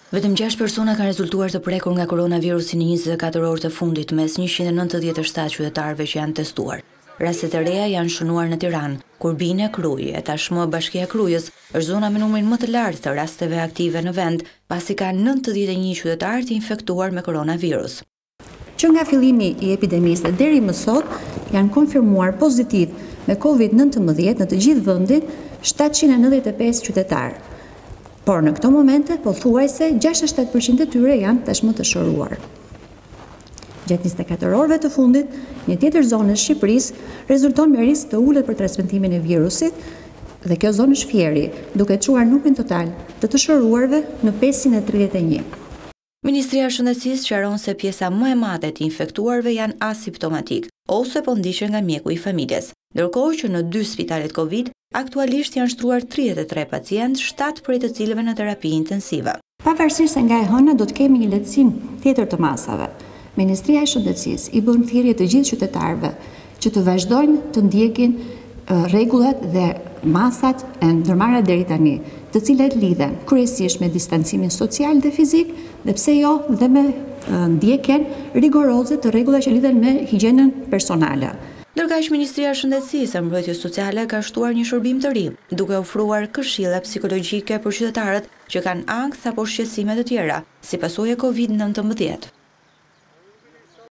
Vetëm 6 persona kanë rezultuar të prekur nga koronavirusi në 24 orë të fundit mes 197 qytetarëve që janë testuar. Rastet e reja janë shënuar në Tiranë, Kurbine, Krujë e tashmë Bashkia e Krujës është zona me numrin më të lartë të rasteve aktive në vend, pasi ka 91 qytetarë të infektuar me koronavirus. Që nga fillimi i epidemisë deri më sot janë konfirmuar pozitiv me COVID-19 në të gjithë vendin 795 qytetarë. Por në këto momente, pothuajse 67% e tyre janë tashmë të shëruar. Gjatë 24 orëve të fundit, një tjetër zonë në Shqipërisë rezulton me risk të ulët për transmetimin e virusit dhe kjo zonë është Fieri, duke çuar numrin total të shëruarve në 531. Ministria e Shëndetësisë sqaron se pjesa më e madhe të infektuarve janë asimptomatik ose po ndiqen nga mjeku i familjes, ndërkohë që në 2 spitalet Covid aktualisht janë shtruar 33 pacientë, 7 prej të cilëve në terapi intensive. Pavarësisht se nga e hëna do të kemi një lehtësim tjetër të masave, Ministria e Shëndetësisë i bën thirrje të gjithë qytetarëve që të vazhdojnë të ndjekin rregullat dhe masat e ndërmarra deri tani, të cilat lidhen kryesisht me distancimin social dhe fizik, dhe pse jo dhe me ndjekjen rigoroze të rregullave që lidhen me higjienën personale. Ndërkaq Ministria e Shëndetësisë e Mbrojtjes Sociale ka shtuar një shërbim të ri, duke ofruar këshilla psikologjike për qytetarët që kanë ankth apo shqetësime të tjera, si pasojë e COVID-19.